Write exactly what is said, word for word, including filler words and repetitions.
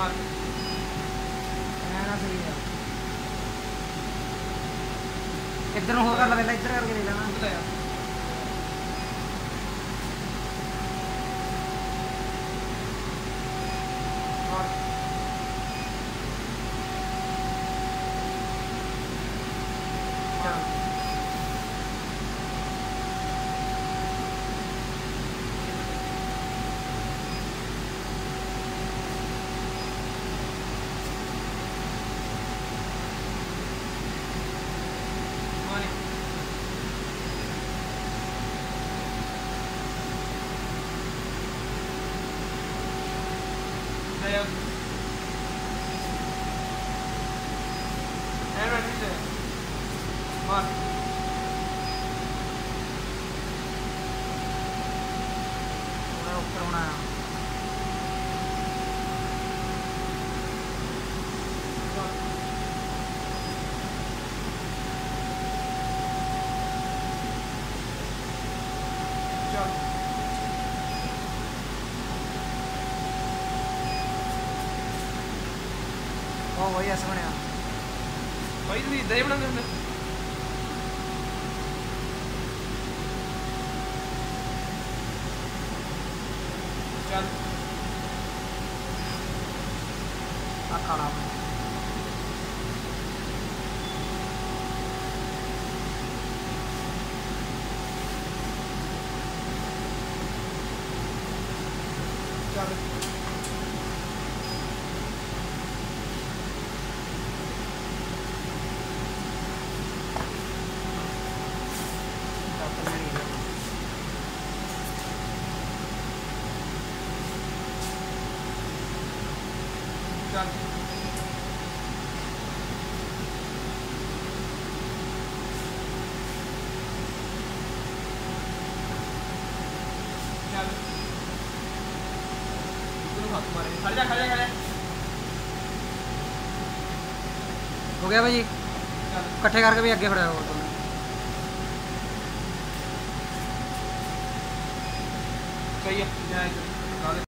मार ना सही है इधर हो कर लगा इधर करके ले लेना बताया ओ वही ऐसे बनया भाई तुम इधर ही बनाते होंगे चल अखाड़ा में चल चल चल तुम्हारे खड़ जा खड़ जा खड़ जा हो गया भाई इकट्ठे करके भी अगे खड़ा हो तुमने सही है